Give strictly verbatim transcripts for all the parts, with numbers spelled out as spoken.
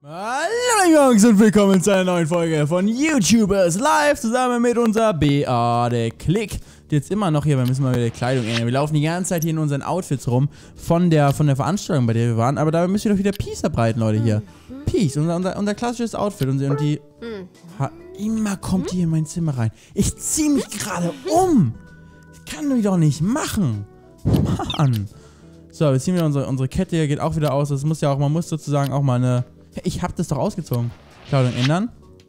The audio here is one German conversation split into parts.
Hallo Jungs und willkommen zu einer neuen Folge von YouTubers Live zusammen mit unserer Beate Klick. Die jetzt immer noch hier, wir müssen mal wieder die Kleidung ändern. Wir laufen die ganze Zeit hier in unseren Outfits rum von der, von der Veranstaltung, bei der wir waren. Aber da müssen wir doch wieder Peace verbreiten, Leute, hier. Peace, unser, unser, unser klassisches Outfit. Und, und die... Ha, immer kommt die in mein Zimmer rein. Ich zieh mich gerade um. Ich kann die doch nicht machen. Mann. So, wir ziehen wieder unsere, unsere Kette hier, geht auch wieder aus. Das muss ja auch, man muss sozusagen auch mal eine... Ich hab das doch ausgezogen. Kleidung ändern.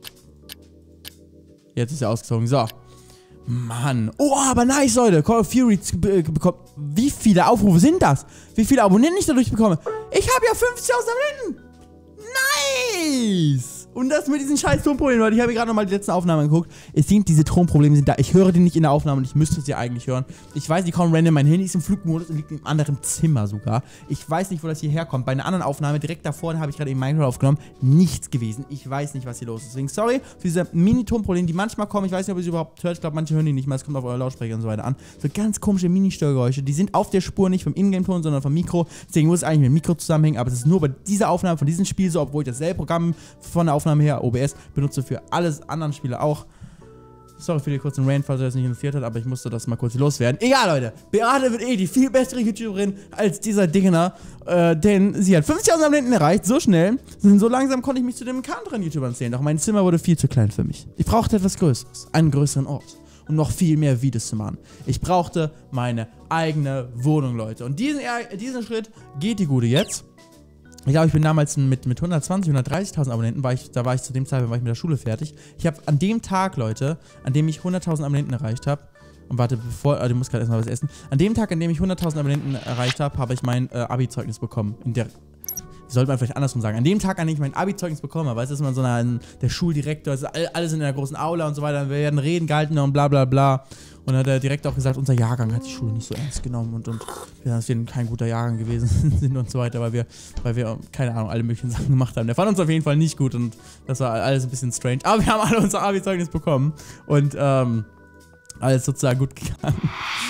Jetzt ist er ausgezogen. So. Mann. Oh, aber nice, Leute. Call of Fury bekommt... Wie viele Aufrufe sind das? Wie viele Abonnenten ich dadurch bekomme? Ich habe ja fünfzigtausend Abonnenten. Nice. Und das mit diesen scheiß Tonproblemen, Leute. Ich habe mir gerade nochmal die letzten Aufnahmen angeguckt. Es sind, diese Tonprobleme sind da. Ich höre die nicht in der Aufnahme und ich müsste sie eigentlich hören. Ich weiß, die kommen random. Mein Handy ist im Flugmodus und liegt im anderen Zimmer sogar. Ich weiß nicht, wo das hierher kommt. Bei einer anderen Aufnahme direkt davor habe ich gerade eben Minecraft aufgenommen. Nichts gewesen. Ich weiß nicht, was hier los ist. Deswegen sorry für diese Mini-Tonprobleme, die manchmal kommen. Ich weiß nicht, ob ihr sie überhaupt hört. Ich glaube, manche hören die nicht mal. Es kommt auf eure Lautsprecher und so weiter an. So ganz komische Mini-Störgeräusche. Die sind auf der Spur, nicht vom Ingame-Ton, sondern vom Mikro. Deswegen muss es eigentlich mit dem Mikro zusammenhängen. Aber es ist nur bei dieser Aufnahme von diesem Spiel so, obwohl ich dasselbe Programm von der Aufnahme her, O B S, benutze für alles anderen Spiele auch. Sorry für den kurzen Rant, falls ihr das nicht interessiert hat, aber ich musste das mal kurz loswerden. Egal, Leute. Beate wird eh die viel bessere YouTuberin als dieser Dingener, äh, denn sie hat fünfzigtausend Abonnenten erreicht, so schnell. So langsam konnte ich mich zu den bekannteren YouTubern zählen, doch mein Zimmer wurde viel zu klein für mich. Ich brauchte etwas Größeres, einen größeren Ort und noch viel mehr Videos zu machen. Ich brauchte meine eigene Wohnung, Leute. Und diesen, diesen Schritt geht die Gute jetzt. Ich glaube, ich bin damals mit, mit hundertzwanzig, hundertdreißigtausend Abonnenten, war ich, da war ich zu dem Zeitpunkt war ich mit der Schule fertig. Ich habe an dem Tag, Leute, an dem ich hunderttausend Abonnenten erreicht habe, und warte, bevor, äh, du musst gerade erstmal was essen. An dem Tag, an dem ich hunderttausend Abonnenten erreicht habe, habe ich mein äh, Abi-Zeugnis bekommen. In der, sollte man vielleicht andersrum sagen. An dem Tag, an dem ich mein Abi-Zeugnis bekommen habe, weißt du, ist man so eine, der Schuldirektor, also alle sind in der großen Aula und so weiter, wir werden Reden gehalten und bla bla bla. Und dann hat er direkt auch gesagt, unser Jahrgang hat die Schule nicht so ernst genommen und, und ja, dass wir kein guter Jahrgang gewesen sind und so weiter, weil wir, weil wir, keine Ahnung, alle möglichen Sachen gemacht haben. Der fand uns auf jeden Fall nicht gut und das war alles ein bisschen strange. Aber wir haben alle unser Abi-Zeugnis bekommen und ähm, alles sozusagen gut gegangen.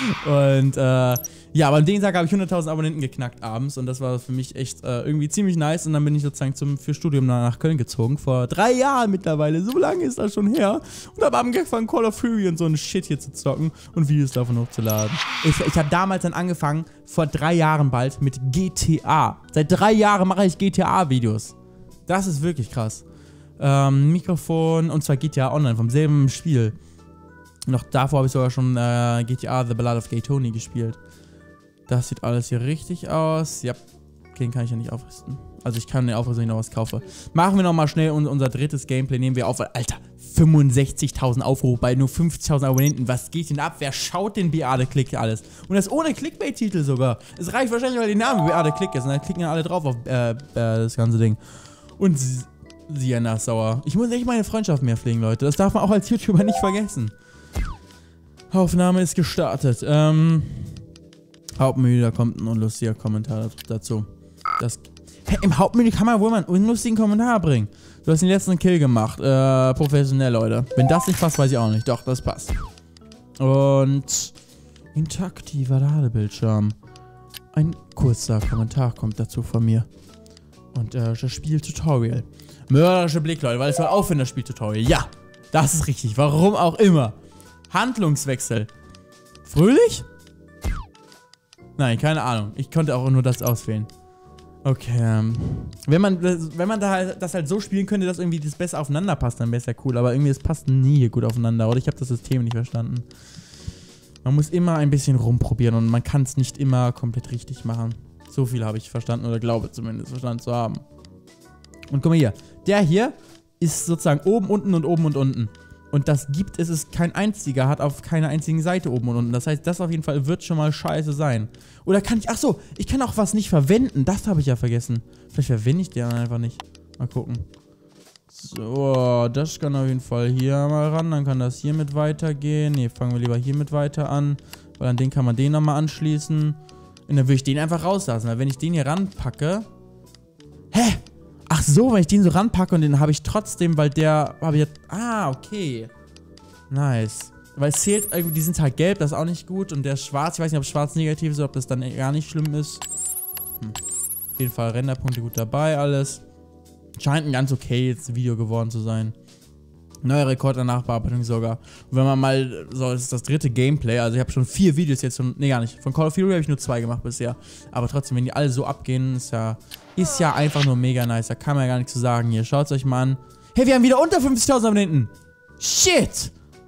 Und äh, ja, aber an dem Tag habe ich hunderttausend Abonnenten geknackt abends und das war für mich echt äh, irgendwie ziemlich nice und dann bin ich sozusagen zum, für Studium nach Köln gezogen, vor drei Jahren mittlerweile, so lange ist das schon her und habe angefangen Call of Fury und so ein Shit hier zu zocken und Videos davon hochzuladen. Ich, ich habe damals dann angefangen, vor drei Jahren bald, mit G T A. Seit drei Jahren mache ich G T A-Videos. Das ist wirklich krass. Ähm, Mikrofon und zwar G T A Online vom selben Spiel. Noch davor habe ich sogar schon äh, G T A The Ballad of Gay Tony gespielt. Das sieht alles hier richtig aus. Ja, den kann ich ja nicht aufrüsten. Also ich kann den aufrüsten, wenn ich noch was kaufe. Machen wir nochmal schnell un unser drittes Gameplay. Nehmen wir auf. Alter, fünfundsechzigtausend Aufrufe bei nur fünfzigtausend Abonnenten. Was geht denn ab? Wer schaut den Beate Klick alles? Und das ohne Clickbait-Titel sogar. Es reicht wahrscheinlich, weil die Name Beate Klick ist. Und dann klicken ja alle drauf auf äh, äh, das ganze Ding. Und sie, sie ja nassauer. Ich muss echt meine Freundschaft mehr pflegen, Leute. Das darf man auch als YouTuber nicht vergessen. Aufnahme ist gestartet. Ähm... Hauptmenü, da kommt ein unlustiger Kommentar dazu. Das, hey, im Hauptmenü kann man wohl mal einen unlustigen Kommentar bringen. Du hast den letzten Kill gemacht. Äh, professionell, Leute. Wenn das nicht passt, weiß ich auch nicht. Doch, das passt. Und interaktiver Ladebildschirm. Ein kurzer Kommentar kommt dazu von mir. Und äh, das Spiel-Tutorial. Mörderische Blick, Leute, weil es soll aufhören, das Spiel-Tutorial. Ja, das ist richtig. Warum auch immer. Handlungswechsel. Fröhlich? Nein, keine Ahnung. Ich konnte auch nur das auswählen. Okay. Ähm, wenn man, wenn man da halt, das halt so spielen könnte, dass irgendwie das besser aufeinander passt, dann wäre es ja cool. Aber irgendwie, es passt nie gut aufeinander. Oder ich habe das System nicht verstanden. Man muss immer ein bisschen rumprobieren und man kann es nicht immer komplett richtig machen. So viel habe ich verstanden oder glaube zumindest verstanden zu haben. Und guck mal hier. Der hier ist sozusagen oben, unten und oben und unten. Und das gibt es, ist kein einziger, hat auf keiner einzigen Seite oben und unten. Das heißt, das auf jeden Fall wird schon mal scheiße sein. Oder kann ich, ach so, ich kann auch was nicht verwenden. Das habe ich ja vergessen. Vielleicht verwende ich den einfach nicht. Mal gucken. So, das kann auf jeden Fall hier mal ran. Dann kann das hier mit weitergehen. Ne, fangen wir lieber hier mit weiter an. Weil an den kann man den nochmal anschließen. Und dann würde ich den einfach rauslassen. Weil wenn ich den hier ranpacke... Hä? Ach so, wenn ich den so ranpacke und den habe ich trotzdem, weil der habe ich jetzt... Ah, okay. Nice. Weil es zählt irgendwie, die sind halt gelb, das ist auch nicht gut. Und der ist schwarz, ich weiß nicht, ob schwarz negativ ist oder ob das dann gar nicht schlimm ist. Hm. Auf jeden Fall Renderpunkte gut dabei, alles. Scheint ein ganz okayes Video geworden zu sein. Neuer Rekord der Nachbearbeitung sogar. Und wenn man mal, so, das ist das dritte Gameplay, also ich habe schon vier Videos jetzt schon, nee gar nicht, von Call of Duty habe ich nur zwei gemacht bisher. Aber trotzdem, wenn die alle so abgehen, ist ja, ist ja einfach nur mega nice, da kann man ja gar nichts zu sagen hier. Schaut es euch mal an. Hey, wir haben wieder unter fünfzigtausend Abonnenten. Shit!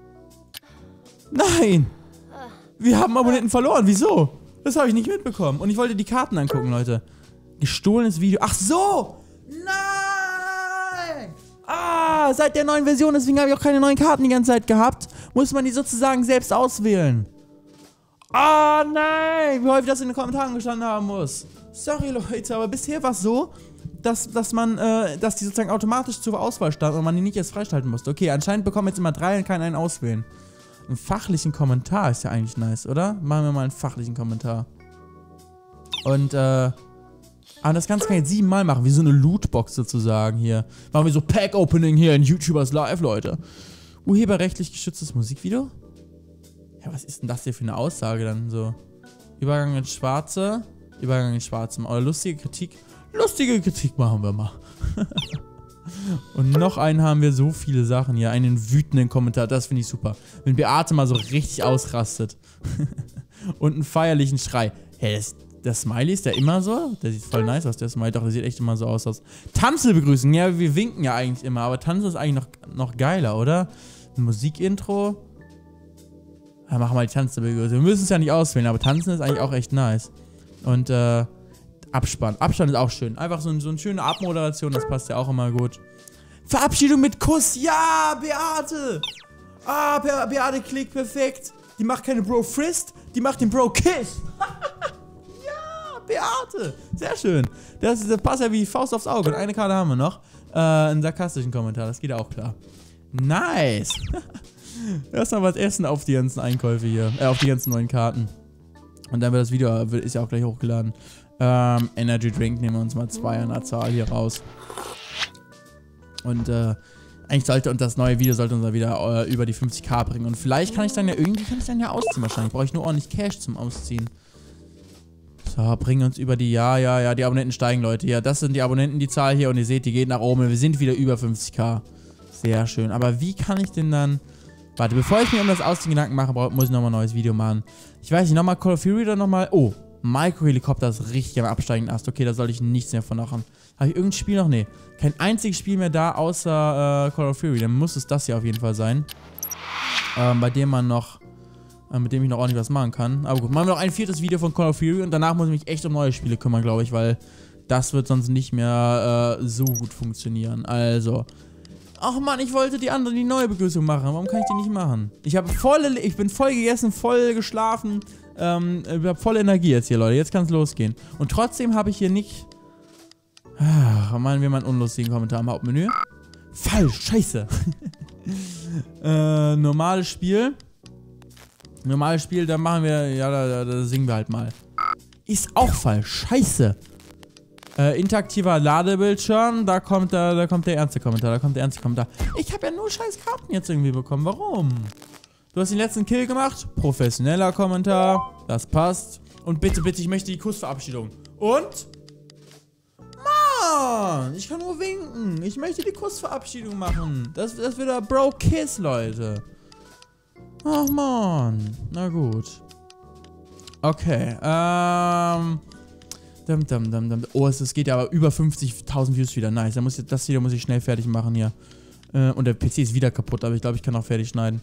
Nein! Wir haben Abonnenten verloren, wieso? Das habe ich nicht mitbekommen. Und ich wollte die Karten angucken, Leute. Gestohlenes Video. Ach so! Nein! Ah, seit der neuen Version, deswegen habe ich auch keine neuen Karten die ganze Zeit gehabt. Muss man die sozusagen selbst auswählen. Ah, oh, nein! Wie häufig das in den Kommentaren gestanden haben muss. Sorry, Leute, aber bisher war es so, dass, dass man, äh, dass die sozusagen automatisch zur Auswahl stand und man die nicht erst freischalten musste. Okay, anscheinend bekommen jetzt immer drei und kann einen auswählen. Einen fachlichen Kommentar ist ja eigentlich nice, oder? Machen wir mal einen fachlichen Kommentar. Und, äh... aber das Ganze kann ich jetzt siebenmal machen, wie so eine Lootbox sozusagen hier. Machen wir so Pack-Opening hier in YouTubers Live, Leute. Urheberrechtlich geschütztes Musikvideo? Ja, was ist denn das hier für eine Aussage dann so? Übergang ins Schwarze, Übergang ins Schwarze. Oder lustige Kritik. Lustige Kritik machen wir mal. Und noch einen haben wir, so viele Sachen hier. Einen wütenden Kommentar, das finde ich super. Wenn Beate mal so richtig ausrastet. Und einen feierlichen Schrei. Hä, das, der Smiley ist der immer so? Der sieht voll nice aus, der Smiley. Doch, der sieht echt immer so aus. aus. Tanzel begrüßen. Ja, wir winken ja eigentlich immer. Aber Tanzen ist eigentlich noch, noch geiler, oder? Ein Musikintro. Ja, machen wir mal die Tanzbegrüßung. Wir müssen es ja nicht auswählen, aber Tanzen ist eigentlich auch echt nice. Und, äh... Abspann. Abspann ist auch schön. Einfach so, ein, so eine schöne Abmoderation, das passt ja auch immer gut. Verabschiedung mit Kuss. Ja, Beate. Ah, Be Beate klickt perfekt. Die macht keine Bro-Frist, die macht den Bro-Kiss. Ja, Beate. Sehr schön. Das, das passt ja wie Faust aufs Auge. Und eine Karte haben wir noch. Äh, einen sarkastischen Kommentar, das geht ja auch klar. Nice. Erstmal was essen auf die ganzen Einkäufe hier. Äh, auf die ganzen neuen Karten. Und dann wird das Video, ist ja auch gleich hochgeladen. Ähm, Energy Drink nehmen wir uns mal zwei an der Zahl hier raus. Und, äh, eigentlich sollte uns das neue Video sollte uns wieder äh, über die fünfzig K bringen. Und vielleicht kann ich dann ja, irgendwie kann ich dann ja ausziehen wahrscheinlich. Brauche ich nur ordentlich Cash zum Ausziehen. So, bringen uns über die, ja, ja, ja, die Abonnenten steigen, Leute. Ja, das sind die Abonnenten, die Zahl hier. Und ihr seht, die geht nach oben. Wir sind wieder über fünfzig K. Sehr schön. Aber wie kann ich denn dann... Warte, bevor ich mir um das Ausziehen Gedanken mache, muss ich nochmal ein neues Video machen. Ich weiß nicht, nochmal Call of Duty oder nochmal... Oh, Micro-Helikopter ist richtig am absteigenden Ast. Okay, da sollte ich nichts mehr von machen. Habe ich irgendein Spiel noch? Nee. Kein einziges Spiel mehr da, außer äh, Call of Duty. Dann muss es das hier auf jeden Fall sein. Ähm, bei dem man noch... Äh, mit dem ich noch ordentlich was machen kann. Aber gut, machen wir noch ein viertes Video von Call of Duty und danach muss ich mich echt um neue Spiele kümmern, glaube ich, weil das wird sonst nicht mehr äh, so gut funktionieren. Also... Ach man, ich wollte die andere, die neue Begrüßung machen. Warum kann ich die nicht machen? Ich habe volle, ich bin voll gegessen, voll geschlafen. Ähm, ich habe volle Energie jetzt hier, Leute. Jetzt kann es losgehen. Und trotzdem habe ich hier nicht... Ach, meinen wir mal einen unlustigen Kommentar im Hauptmenü. Falsch, scheiße. äh, normales Spiel. Normales Spiel, da machen wir... Ja, da, da, da singen wir halt mal. Ist auch falsch, scheiße. Äh, interaktiver Ladebildschirm, da kommt, da, da kommt der ernste Kommentar, da kommt der ernste Kommentar. Ich habe ja nur scheiß Karten jetzt irgendwie bekommen, warum? Du hast den letzten Kill gemacht, professioneller Kommentar, das passt. Und bitte, bitte, ich möchte die Kussverabschiedung. Und? Mann, ich kann nur winken, ich möchte die Kussverabschiedung machen. Das, das wird der Bro-Kiss, Leute. Ach man, na gut. Okay, ähm... Dum, dum, dum, dum. Oh, es, es geht ja aber über fünfzigtausend Views wieder. Nice. Da muss ich, das Video muss ich schnell fertig machen hier. Äh, und der P C ist wieder kaputt, aber ich glaube, ich kann auch fertig schneiden.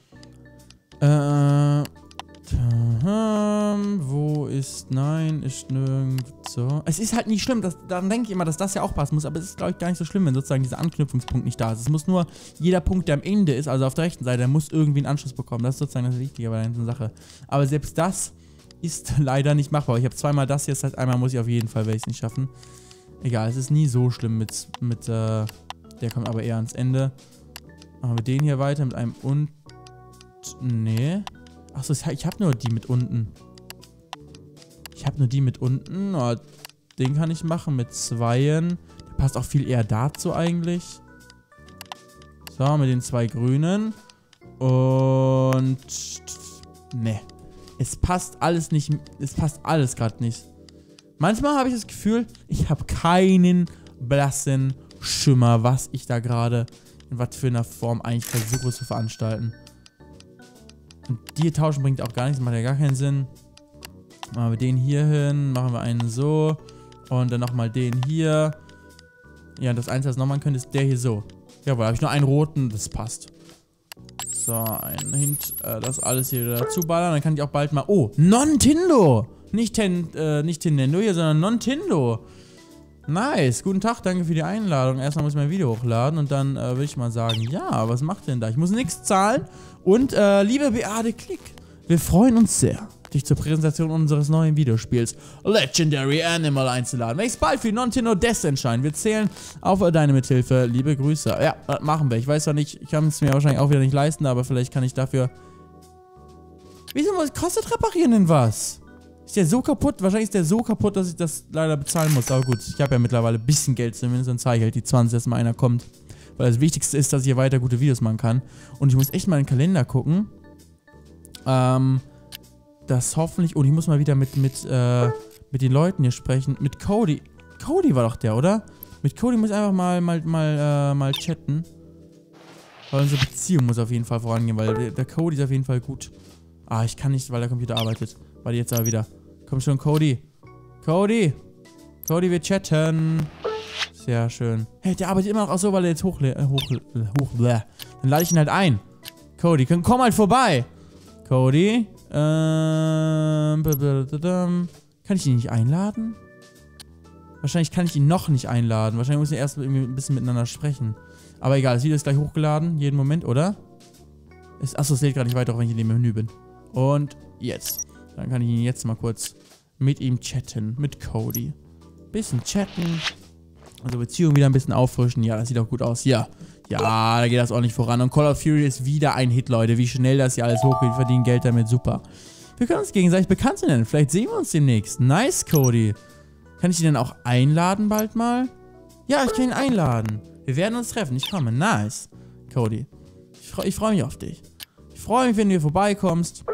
Äh. Tadam, wo ist. Nein, ist nirgendwo. Es ist halt nicht schlimm. Das, dann denke ich immer, dass das ja auch passen muss. Aber es ist, glaube ich, gar nicht so schlimm, wenn sozusagen dieser Anknüpfungspunkt nicht da ist. Es muss nur jeder Punkt, der am Ende ist, also auf der rechten Seite, der muss irgendwie einen Anschluss bekommen. Das ist sozusagen das Wichtige bei der ganzen Sache. Aber selbst das ist leider nicht machbar. Ich habe zweimal das hier, das heißt, einmal muss ich auf jeden Fall, werde ich es nicht schaffen. Egal, es ist nie so schlimm mit, mit äh, der kommt aber eher ans Ende. Machen wir den hier weiter mit einem und... Nee. Achso, ich habe nur die mit unten. Ich habe nur die mit unten. Oh, den kann ich machen mit zweien. Der passt auch viel eher dazu eigentlich. So, mit den zwei grünen. Und... Nee. Es passt alles nicht, es passt alles gerade nicht. Manchmal habe ich das Gefühl, ich habe keinen blassen Schimmer, was ich da gerade in was für einer Form eigentlich versuche zu veranstalten. Und die tauschen bringt auch gar nichts, macht ja gar keinen Sinn. Machen wir den hier hin, machen wir einen so. Und dann nochmal den hier. Ja, das Einzige, was noch machen könnte, ist der hier so. Jawohl, da habe ich nur einen roten, das passt. So, ein Hint, äh, das alles hier dazu ballern. Dann kann ich auch bald mal... Oh, Nintendo! Nicht, ten, äh, nicht Nintendo hier, sondern Nintendo. Nice, guten Tag, danke für die Einladung. Erstmal muss ich mein Video hochladen und dann äh, will ich mal sagen, ja, was macht denn da? Ich muss nichts zahlen. Und, äh, liebe Beate Klick, wir freuen uns sehr, dich zur Präsentation unseres neuen Videospiels Legendary Animal einzuladen. Welches bald für Nintendo Death entscheiden. Wir zählen auf deine Mithilfe. Liebe Grüße. Ja, das machen wir. Ich weiß zwar nicht, ich kann es mir wahrscheinlich auch wieder nicht leisten, aber vielleicht kann ich dafür... Wieso kostet reparieren denn was? Ist der so kaputt? Wahrscheinlich ist der so kaputt, dass ich das leider bezahlen muss. Aber gut, ich habe ja mittlerweile ein bisschen Geld zumindest und zeige halt die zwanzig, dass mal einer kommt. Weil das Wichtigste ist, dass ich hier weiter gute Videos machen kann. Und ich muss echt mal in den Kalender gucken. Ähm... Das hoffentlich... Oh, ich muss mal wieder mit, mit, äh, mit den Leuten hier sprechen. Mit Cody. Cody war doch der, oder? Mit Cody muss ich einfach mal, mal, mal, äh, mal chatten. Weil unsere Beziehung muss auf jeden Fall vorangehen, weil der, der Cody ist auf jeden Fall gut. Ah, ich kann nicht, weil der Computer arbeitet. Warte, jetzt aber wieder. Komm schon, Cody. Cody. Cody, wir chatten. Sehr schön. Hey, der arbeitet immer noch auch so, weil er jetzt hoch... Äh, hoch, hoch bläh. Dann lade ich ihn halt ein. Cody, komm, komm halt vorbei. Cody. Ähm, kann ich ihn nicht einladen? Wahrscheinlich kann ich ihn noch nicht einladen. Wahrscheinlich muss ich erst irgendwie ein bisschen miteinander sprechen. Aber egal, das Video ist gleich hochgeladen. Jeden Moment, oder? Ist, achso, es lädt gerade nicht weiter, auch wenn ich in dem Menü bin. Und jetzt. Dann kann ich ihn jetzt mal kurz mit ihm chatten. Mit Cody. Bisschen chatten. Also Beziehung wieder ein bisschen auffrischen. Ja, das sieht auch gut aus. Ja. Ja, da geht das ordentlich voran. Und Call of Fury ist wieder ein Hit, Leute. Wie schnell das hier alles hochgeht. Wir verdienen Geld damit. Super. Wir können uns gegenseitig bekannt sein. Vielleicht sehen wir uns demnächst. Nice, Cody. Kann ich ihn denn auch einladen bald mal? Ja, ich kann ihn einladen. Wir werden uns treffen. Ich komme. Nice. Cody. Ich freue ich freu mich auf dich. Ich freue mich, wenn du hier vorbeikommst.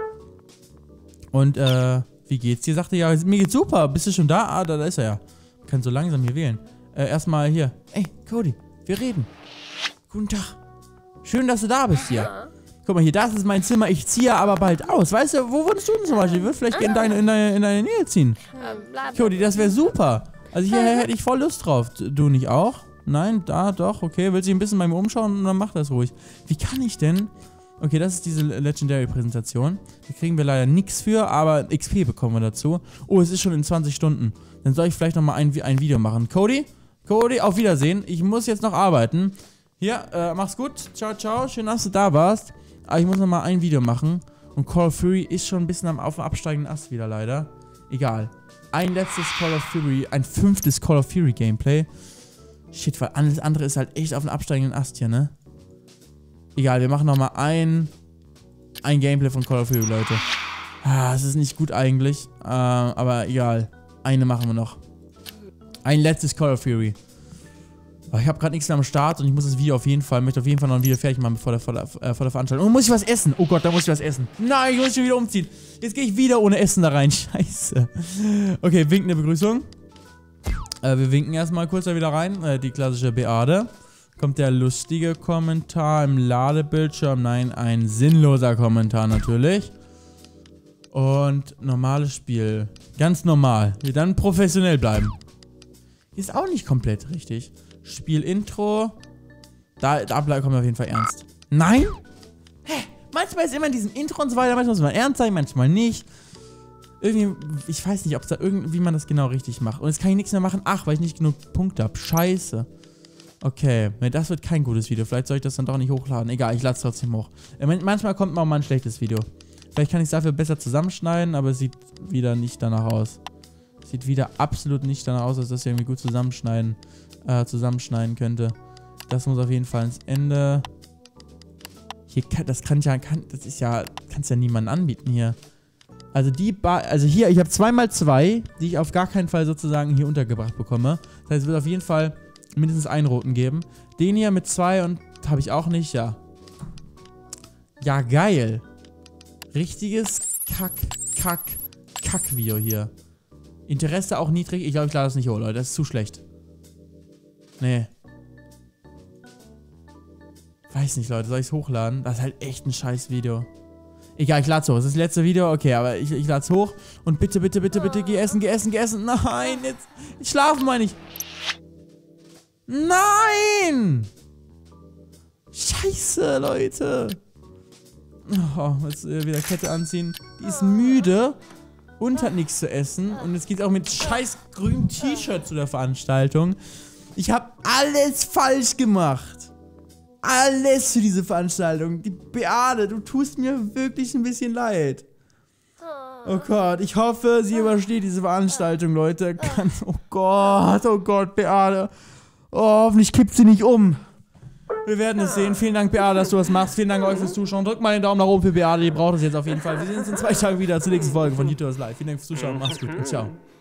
Und, äh, wie geht's dir? Sagte ja, mir geht's super. Bist du schon da? Ah, da, da ist er ja. Ich kann so langsam hier wählen. Äh, erstmal hier. Ey, Cody. Wir reden. Guten Tag. Schön, dass du da bist hier. Guck mal hier, das ist mein Zimmer. Ich ziehe aber bald aus. Weißt du, wo wohnst du denn zum Beispiel? Ich würde vielleicht in deine, in, deine, in deine Nähe ziehen. Cody, das wäre super. Also hier hätte ich voll Lust drauf. Du nicht auch? Nein? Da, doch. Okay, willst du dich ein bisschen bei mir umschauen und dann mach das ruhig. Wie kann ich denn... Okay, das ist diese Legendary-Präsentation. Da kriegen wir leider nichts für, aber X P bekommen wir dazu. Oh, es ist schon in zwanzig Stunden. Dann soll ich vielleicht nochmal ein, ein Video machen. Cody? Cody, auf Wiedersehen. Ich muss jetzt noch arbeiten. Hier, äh, mach's gut. Ciao, ciao. Schön, dass du da warst. Aber ich muss noch mal ein Video machen. Und Call of Fury ist schon ein bisschen am, auf dem absteigenden Ast wieder, leider. Egal. Ein letztes Call of Fury, ein fünftes Call of Fury Gameplay. Shit, weil alles andere ist halt echt auf dem absteigenden Ast hier, ne? Egal, wir machen noch mal ein, ein Gameplay von Call of Fury, Leute. Ah, es ist nicht gut eigentlich. Äh, aber egal. Eine machen wir noch. Ein letztes Call of Fury. Ich habe gerade nichts mehr am Start und ich muss das Video auf jeden Fall, möchte auf jeden Fall noch ein Video fertig machen vor der, vor der, äh, vor der Veranstaltung. Und muss ich was essen? Oh Gott, da muss ich was essen. Nein, ich muss schon wieder umziehen. Jetzt gehe ich wieder ohne Essen da rein. Scheiße. Okay, winkende Begrüßung. Äh, wir winken erstmal kurz da wieder rein. Äh, die klassische Beate. Kommt der lustige Kommentar im Ladebildschirm. Nein, ein sinnloser Kommentar natürlich. Und normales Spiel. Ganz normal. Wir dann professionell bleiben. Ist auch nicht komplett richtig. Spiel-Intro. Da, da kommen wir auf jeden Fall ernst. Nein? Hä? Manchmal ist immer in diesem Intro und so weiter, manchmal muss man ernst sein, manchmal nicht. Irgendwie, ich weiß nicht, ob es da irgendwie man das genau richtig macht. Und jetzt kann ich nichts mehr machen. Ach, weil ich nicht genug Punkte habe. Scheiße. Okay, das wird kein gutes Video. Vielleicht soll ich das dann doch nicht hochladen. Egal, ich lade es trotzdem hoch. Manchmal kommt auch mal ein schlechtes Video. Vielleicht kann ich es dafür besser zusammenschneiden, aber es sieht wieder nicht danach aus. Sieht wieder absolut nicht danach aus, als dass ich irgendwie gut zusammenschneiden, äh, zusammenschneiden könnte. Das muss auf jeden Fall ins Ende. Hier kann, das kann ja, kann, das ist ja, kannst ja niemanden anbieten hier. Also die, ba also hier, ich habe zwei mal zwei, die ich auf gar keinen Fall sozusagen hier untergebracht bekomme. Das heißt, es wird auf jeden Fall mindestens einen roten geben. Den hier mit zwei und habe ich auch nicht, ja. Ja, geil. Richtiges Kack, Kack, Kack-Video hier. Interesse auch niedrig. Ich glaube, ich lade das nicht hoch, Leute. Das ist zu schlecht. Nee. Weiß nicht, Leute. Soll ich es hochladen? Das ist halt echt ein scheiß Video. Egal, ich lade es hoch. Das ist das letzte Video. Okay, aber ich, ich lade es hoch. Und bitte, bitte, bitte, bitte, geh essen, geh essen, geh essen. Nein, jetzt. Ich schlafen meine ich. Nein! Scheiße, Leute. Oh, jetzt äh, wieder Kette anziehen. Die ist müde und hat nichts zu essen. Und jetzt geht auch mit scheiß grünem T-Shirt zu der Veranstaltung. Ich habe alles falsch gemacht. Alles für diese Veranstaltung. Die Beate, du tust mir wirklich ein bisschen leid. Oh Gott, ich hoffe, sie übersteht diese Veranstaltung, Leute. Kann, oh Gott, oh Gott, Beate. Oh, hoffentlich kippt sie nicht um. Wir werden es sehen. Vielen Dank, Beate, dass du das machst. Vielen Dank euch fürs Zuschauen. Drückt mal den Daumen nach oben für Beate, die braucht es jetzt auf jeden Fall. Wir sehen uns in zwei Tagen wieder zur nächsten Folge von YouTubers Live. Vielen Dank fürs Zuschauen. Macht's gut und ciao.